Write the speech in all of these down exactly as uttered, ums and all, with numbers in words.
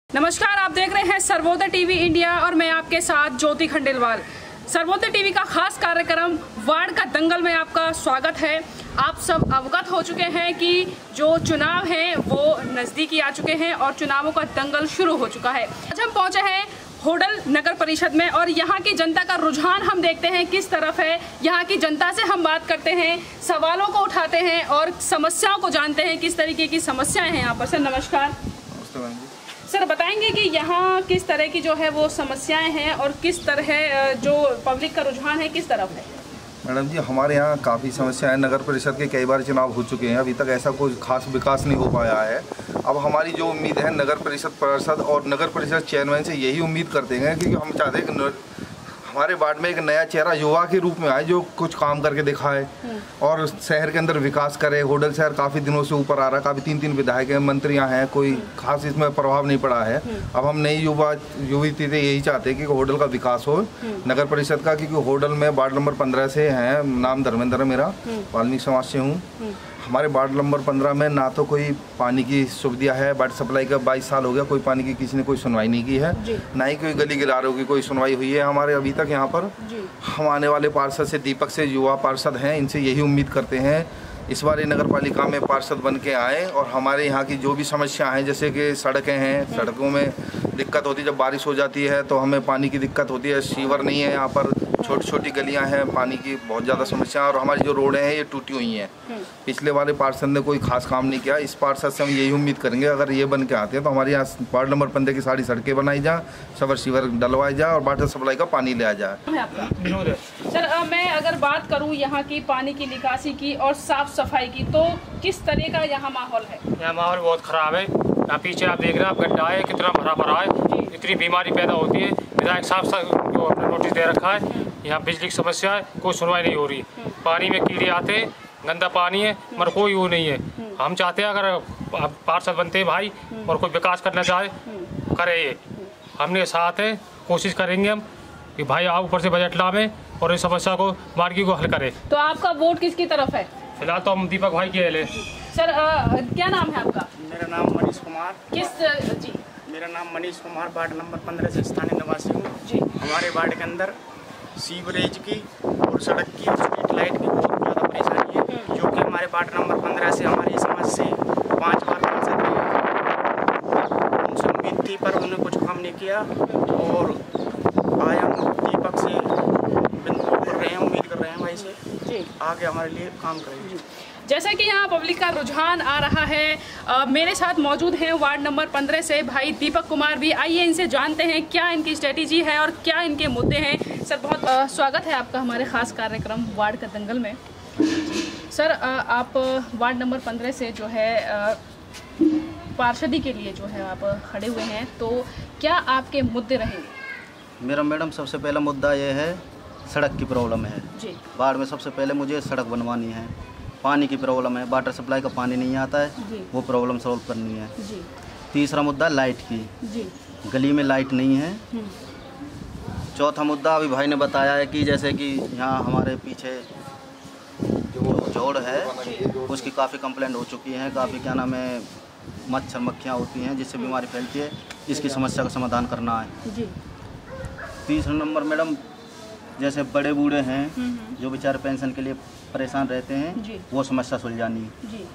नमस्कार, आप देख रहे हैं सर्वोदय टीवी इंडिया और मैं आपके साथ ज्योति खंडेलवाल। सर्वोदय टीवी का खास कार्यक्रम वार्ड का दंगल में आपका स्वागत है। आप सब अवगत हो चुके हैं कि जो चुनाव हैं वो नज़दीकी आ चुके हैं और चुनावों का दंगल शुरू हो चुका है। आज हम पहुंचे हैं होडल नगर परिषद में और यहाँ की जनता का रुझान हम देखते हैं किस तरफ है। यहाँ की जनता से हम बात करते हैं, सवालों को उठाते हैं और समस्याओं को जानते हैं, किस तरीके की समस्याएं हैं यहाँ पर। सर नमस्कार। सर बताएंगे कि यहाँ किस तरह की जो है वो समस्याएं हैं और किस तरह जो पब्लिक का रुझान है किस तरफ है। मैडम जी, हमारे यहाँ काफ़ी समस्याएं, नगर परिषद के कई बार चुनाव हो चुके हैं, अभी तक ऐसा कोई खास विकास नहीं हो पाया है। अब हमारी जो उम्मीद है नगर परिषद पार्षद और नगर परिषद चेयरमैन से यही उम्मीद करते हैं कि हम चाहते हैं कि हमारे वार्ड में एक नया चेहरा युवा के रूप में आए जो कुछ काम करके दिखाए और शहर के अंदर विकास करे। होडल शहर काफ़ी दिनों से ऊपर आ रहा है, काफ़ी तीन तीन विधायक हैं, मंत्रियां हैं, कोई खास इसमें प्रभाव नहीं पड़ा है। अब हम नई युवा युवती से यही चाहते हैं कि होडल का विकास हो, नगर परिषद का, क्योंकि होडल में वार्ड नंबर पंद्रह से हैं, नाम धर्मेंद्र है मेरा, वाल्मीकि समाज से हूँ। हमारे वार्ड नंबर पंद्रह में ना तो कोई पानी की सुविधा है, वाटर सप्लाई का बाईस साल हो गया, कोई पानी की किसी ने कोई सुनवाई नहीं की है, ना ही कोई गली गिलारों की कोई सुनवाई हुई है हमारे अभी तक यहाँ पर। हम आने वाले पार्षद से, दीपक से, युवा पार्षद हैं, इनसे यही उम्मीद करते हैं इस बार नगर पालिका में पार्षद बन के आए और हमारे यहाँ की जो भी समस्या हैं, जैसे कि सड़कें हैं, सड़कों में दिक्कत होती है, जब बारिश हो जाती है तो हमें पानी की दिक्कत होती है, सीवर नहीं है यहाँ पर, छोटी छोटी गलियां हैं, पानी की बहुत ज़्यादा समस्या है और हमारी जो रोडें हैं ये टूटी हुई हैं। पिछले वाले पार्षद ने कोई खास काम नहीं किया, इस पार्षद से हम यही उम्मीद करेंगे अगर ये बन के आते हैं तो हमारे यहाँ वार्ड नंबर पंद्रह की सारी सड़कें बनाई जाए, सबर सीवर डलवाई जाए और वाटर सप्लाई का पानी लिया जाए। सर आ, मैं अगर बात करूँ यहाँ की पानी की निकासी की और साफ सफाई की, तो किस तरह का यहाँ माहौल है? यहाँ माहौल बहुत ख़राब है। यहाँ पीछे आप देख रहे हैं, आप गड्ढा है, कितना भरा भरा है, इतनी बीमारी पैदा होती है। विधायक साहब जो अपने नोटिस दे रखा है, यहाँ बिजली की समस्या है, कोई सुनवाई नहीं हो रही। पानी में कीड़े आते हैं, गंदा पानी है, मगर कोई वो नहीं है। हम चाहते हैं अगर पार्षद बनते हैं भाई और कोई विकास करना चाहे करे, ये हमने साथ है, कोशिश करेंगे हम कि भाई आप ऊपर से बजट लावें और इस समस्या को मार्गी को हल करें। तो आपका वोट किसकी तरफ है? फिलहाल तो हम दीपक भाई के लिए। सर आ, क्या नाम है आपका? मेरा नाम मनीष कुमार। किस जी? मेरा नाम मनीष कुमार, वार्ड नंबर पंद्रह से स्थानीय निवासी हूँ जी। हमारे वार्ड के अंदर सीवरेज की और सड़क की और स्ट्रीट लाइट की बहुत ज़्यादा परेशानी है, जो कि हमारे वार्ड नंबर पंद्रह से हमारी समाज से पाँच बार पार्षद उनसे उम्मीद थी पर उन्होंने कुछ काम नहीं किया और आज हम दीपक से बिंदु कर रहे हैं, उम्मीद कर रहे हैं भाई से जी आगे हमारे लिए काम करेंगे। जैसा कि यहाँ पब्लिक का रुझान आ रहा है, आ, मेरे साथ मौजूद हैं वार्ड नंबर पंद्रह से भाई दीपक कुमार भी। आइए इनसे जानते हैं क्या इनकी स्ट्रेटेजी है और क्या इनके मुद्दे हैं। सर बहुत आ, स्वागत है आपका हमारे ख़ास कार्यक्रम वार्ड का दंगल में। सर आ, आप वार्ड नंबर पंद्रह से जो है पार्षदी के लिए जो है आप खड़े हुए हैं, तो क्या आपके मुद्दे रहेंगे? मेरा मैडम सबसे पहला मुद्दा ये है, सड़क की प्रॉब्लम है जी। वार्ड में सबसे पहले मुझे सड़क बनवानी है, पानी की प्रॉब्लम है, वाटर सप्लाई का पानी नहीं आता है, वो प्रॉब्लम सॉल्व करनी है जी। तीसरा मुद्दा लाइट की जी, गली में लाइट नहीं है। चौथा मुद्दा अभी भाई ने बताया है कि जैसे कि यहाँ हमारे पीछे जो जोड़ है उसकी काफ़ी कंप्लेंट हो चुकी है, काफ़ी क्या नाम है मच्छर मक्खियाँ होती हैं जिससे बीमारी फैलती है, इसकी समस्या का समाधान करना है जी। तीसरा नंबर मैडम, जैसे बड़े बूढ़े हैं जो बेचारे पेंशन के लिए परेशान रहते हैं, वो समस्या सुलझानी है जी।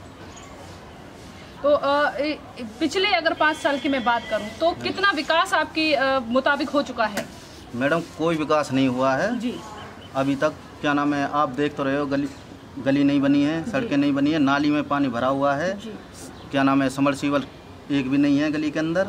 तो आ, पिछले अगर पाँच साल की मैं बात करूं तो कितना विकास आपकी आ, मुताबिक हो चुका है? मैडम कोई विकास नहीं हुआ है जी अभी तक। क्या नाम है, आप देख तो रहे हो, गली गली नहीं बनी है, सड़कें नहीं बनी है, नाली में पानी भरा हुआ है, क्या नाम है समरसीबल एक भी नहीं है गली के अंदर।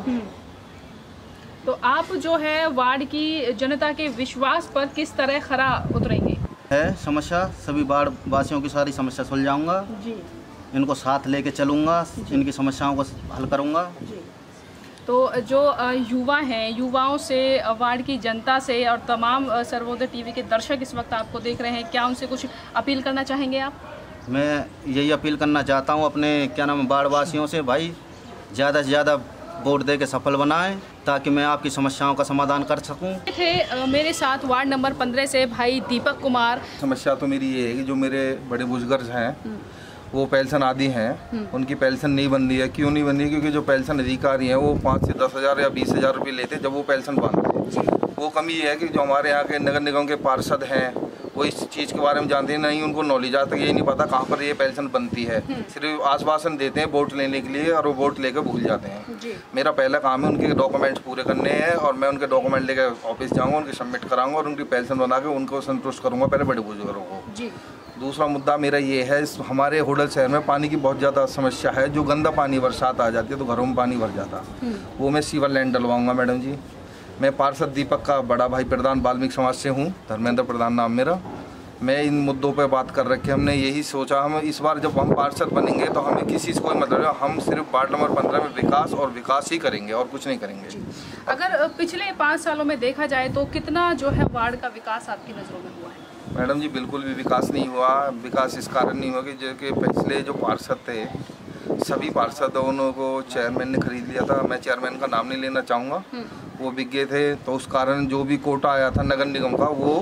तो आप जो है वार्ड की जनता के विश्वास पर किस तरह खरा उतरेंगे? है समस्या, सभी वार्ड वासियों की सारी समस्या सुलझाऊंगा जी, इनको साथ लेके चलूंगा, इनकी समस्याओं को हल करूंगा जी। तो जो युवा हैं, युवाओं से, वार्ड की जनता से और तमाम सर्वोदय टीवी के दर्शक इस वक्त आपको देख रहे हैं, क्या उनसे कुछ अपील करना चाहेंगे आप? मैं यही अपील करना चाहता हूँ अपने क्या नाम वार्ड वासियों से, भाई ज़्यादा से ज़्यादा वोट दे के सफल बनाएं ताकि मैं आपकी समस्याओं का समाधान कर सकूं। थे मेरे साथ वार्ड नंबर पंद्रह से भाई दीपक कुमार। समस्या तो मेरी ये है कि जो मेरे बड़े बुजुर्ग हैं वो पेंशन आदि हैं, उनकी पेंशन नहीं बन रही है। क्यों नहीं बन रही है? क्योंकि जो पेंशन अधिकारी हैं वो पाँच से दस हज़ार या बीस हज़ार रुपये लेते हैं जब वो पेंशन बांधते हैं। वो कमी ये है कि जो हमारे यहाँ के नगर निगम के पार्षद हैं वो इस चीज़ के बारे में जानते हैं नहीं, उनको नॉलेज आज तक ये नहीं पता कहाँ पर ये पेंशन बनती है। सिर्फ आश्वासन देते हैं वोट लेने के लिए और वो वोट लेकर भूल जाते हैं। मेरा पहला काम है उनके डॉक्यूमेंट्स पूरे करने हैं और मैं उनके डॉक्यूमेंट लेकर ऑफिस जाऊँगा, उनकी सबमिट कराऊंगा और उनकी पेंशन बना के उनको संतुष्ट करूँगा पहले बड़े बुजुर्गों को। दूसरा मुद्दा मेरा ये है, हमारे होडल शहर में पानी की बहुत ज़्यादा समस्या है। जो गंदा पानी बरसात आ जाती है तो घरों में पानी भर जाता, वो मैं सीवर लाइन डलवाऊँगा मैडम जी। मैं पार्षद दीपक का बड़ा भाई प्रधान वाल्मीकि समाज से हूँ, धर्मेंद्र प्रधान नाम मेरा। मैं इन मुद्दों पे बात कर रखे, हमने यही सोचा हम इस बार जब हम पार्षद बनेंगे तो हमें किसी से कोई मतलब नहीं, हम सिर्फ वार्ड नंबर पंद्रह में विकास और विकास ही करेंगे और कुछ नहीं करेंगे। अगर पिछले पाँच सालों में देखा जाए तो कितना जो है वार्ड का विकास आपकी नज़रों में हुआ है? मैडम जी बिल्कुल भी विकास नहीं हुआ। विकास इस कारण नहीं हुआ कि जो कि पिछले जो पार्षद थे सभी पार्षदों को चेयरमैन ने खरीद लिया था। मैं चेयरमैन का नाम नहीं लेना चाहूँगा, वो बिक गए थे, तो उस कारण जो भी कोटा आया था नगर निगम का वो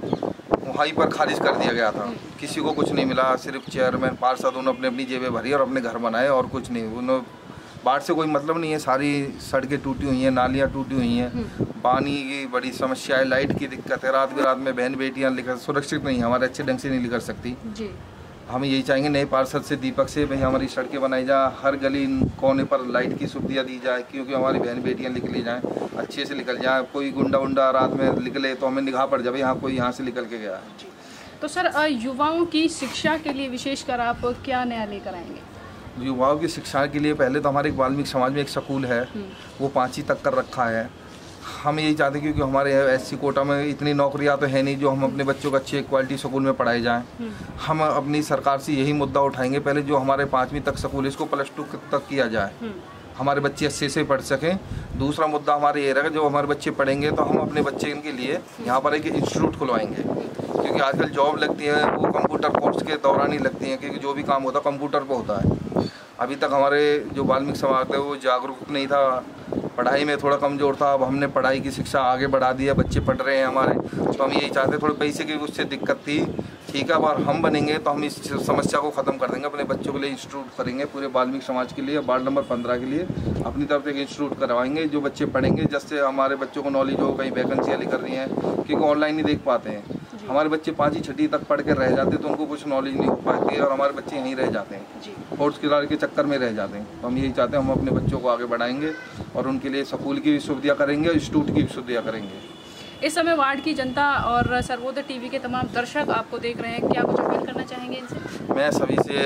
वहीं पर खारिज कर दिया गया था। किसी को कुछ नहीं मिला, सिर्फ चेयरमैन पार्षदों ने अपनी अपनी जेबें भरी और अपने घर बनाए और कुछ नहीं। उन्होंने बाढ़ से कोई मतलब नहीं है, सारी सड़कें टूटी हुई हैं, नालियाँ टूटी हुई हैं, पानी की बड़ी समस्या है, लाइट की दिक्कत है। रात बिरात में बहन बेटियाँ लिख सुरक्षित नहीं, हमारे अच्छे ढंग से नहीं लिख सकती जी। हम यही चाहेंगे नए पार्षद से दीपक से भाई हमारी सड़कें बनाई जाए, हर गली कोने पर लाइट की सुविधा दी जाए, क्योंकि हमारी बहन बेटियाँ निकली जाएँ, अच्छे से निकल जाए। कोई गुंडा उंडा रात में निकले तो हमें निगाह पड़ जाए यहाँ कोई यहाँ से निकल के गया है। तो सर युवाओं की शिक्षा के लिए विशेषकर आप क्या नया लेकर आएंगे? युवाओं की शिक्षा के लिए पहले तो हमारे वाल्मीकि समाज में एक स्कूल है, वो पाँचवीं तक कर रखा है। हम यही चाहते हैं क्योंकि हमारे एससी कोटा में इतनी नौकरियां तो है नहीं जो हम अपने बच्चों को अच्छे क्वालिटी स्कूल में पढ़ाए जाएं। हम अपनी सरकार से यही मुद्दा उठाएंगे, पहले जो हमारे पाँचवीं तक स्कूल इसको प्लस टू तक किया जाए, हमारे बच्चे अच्छे से पढ़ सकें। दूसरा मुद्दा हमारे ये रहेगा जो हमारे बच्चे पढ़ेंगे तो हम अपने बच्चे इनके लिए यहाँ पर एक इंस्टीट्यूट खुलवाएंगे, क्योंकि आजकल जॉब लगती है वो कंप्यूटर कोर्स के दौरान ही लगती हैं, क्योंकि जो भी काम होता है कंप्यूटर पर होता है। अभी तक हमारे जो वाल्मीकि समाज थे वो जागरूक नहीं था, पढ़ाई में थोड़ा कमज़ोर था। अब हमने पढ़ाई की शिक्षा आगे बढ़ा दी है, बच्चे पढ़ रहे हैं हमारे, तो हम यही चाहते हैं। थोड़े पैसे की उससे दिक्कत थी, ठीक है, अब और हम बनेंगे तो हम इस समस्या को ख़त्म कर देंगे। अपने बच्चों के लिए इंस्टीट्यूट करेंगे, पूरे वाल्मीकि समाज के लिए, वार्ड नंबर पंद्रह के लिए अपनी तरफ से एक इंस्टीट्यूट करवाएंगे। जो बच्चे पढ़ेंगे जिससे हमारे बच्चों को नॉलेज हो, कहीं वैकेंसियाँ निकल रही हैं, क्योंकि ऑनलाइन नहीं देख पाते हैं। हमारे बच्चे पाँचवीं छठी तक पढ़ के रह जाते हैं तो उनको कुछ नॉलेज नहीं हो पाती है और हमारे बच्चे यहीं रह जाते हैं, फोर्स किराए के चक्कर में रह जाते हैं। तो हम यही चाहते हैं हम अपने बच्चों को आगे बढ़ाएंगे और उनके लिए स्कूल की भी सुविधा करेंगे और इंस्टीट्यूट की भी सुविधा करेंगे। इस समय वार्ड की जनता और सर्वोदय टीवी के तमाम दर्शक आपको देख रहे हैं, क्या कुछ अपील करना चाहेंगे इनसे? मैं सभी से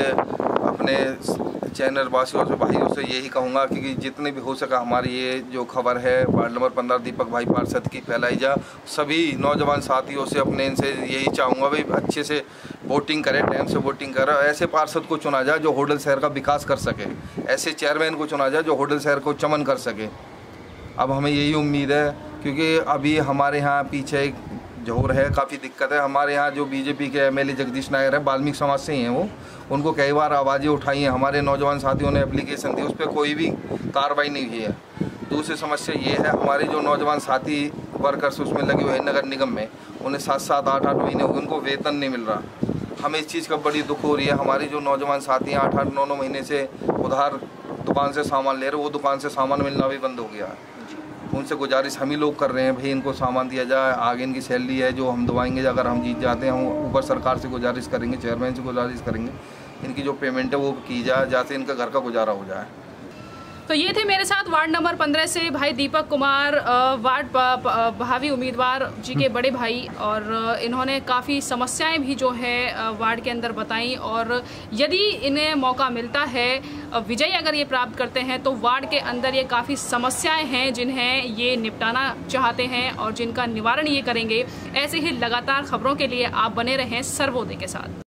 अपने चैनल वासियों से भाइयों से यही कहूँगा कि जितने भी हो सका हमारी ये जो खबर है वार्ड नंबर पंद्रह दीपक भाई पार्षद की फैलाई जा। सभी नौजवान साथियों से अपने इनसे यही चाहूँगा भाई अच्छे से वोटिंग करें, टाइम से वोटिंग करें। ऐसे पार्षद को चुना जाए जो होडल शहर का विकास कर सके, ऐसे चेयरमैन को चुना जाए जो होडल शहर को चमन कर सके। अब हमें यही उम्मीद है, क्योंकि अभी हमारे यहाँ पीछे एक जोर है, काफ़ी दिक्कत है। हमारे यहाँ जो बीजेपी के एमएलए जगदीश नायर है, वाल्मीकि समाज से ही हैं, वो उनको कई बार आवाज़ें उठाई हैं, हमारे नौजवान साथियों ने एप्लीकेशन दी, उस पर कोई भी कार्रवाई नहीं हुई है। दूसरी समस्या ये है, हमारे जो नौजवान साथी वर्कर्स उसमें लगे हुए हैं नगर निगम में, उन्हें सात सात आठ आठ महीने उनको वेतन नहीं मिल रहा। हमें इस चीज़ का बड़ी दुख हो रही है। हमारी जो नौजवान साथी हैं आठ आठ नौ नौ महीने से उधार दुकान से सामान ले रहे, वो दुकान से सामान मिलना भी बंद हो गया है। उनसे गुजारिश हम ही लोग कर रहे हैं, भाई इनको सामान दिया जाए, आगे इनकी सैलरी है जो हम दबाएंगे, अगर हम जीत जाते हैं हम ऊपर सरकार से गुजारिश करेंगे, चेयरमैन से गुजारिश करेंगे, इनकी जो पेमेंट है वो की जाए, जैसे इनका घर का गुजारा हो जाए। तो ये थे मेरे साथ वार्ड नंबर पंद्रह से भाई दीपक कुमार, वार्ड भावी उम्मीदवार जी के बड़े भाई, और इन्होंने काफ़ी समस्याएं भी जो है वार्ड के अंदर बताई, और यदि इन्हें मौका मिलता है, विजय अगर ये प्राप्त करते हैं, तो वार्ड के अंदर ये काफ़ी समस्याएं हैं जिन्हें ये निपटाना चाहते हैं और जिनका निवारण ये करेंगे। ऐसे ही लगातार खबरों के लिए आप बने रहें सर्वोदय के साथ।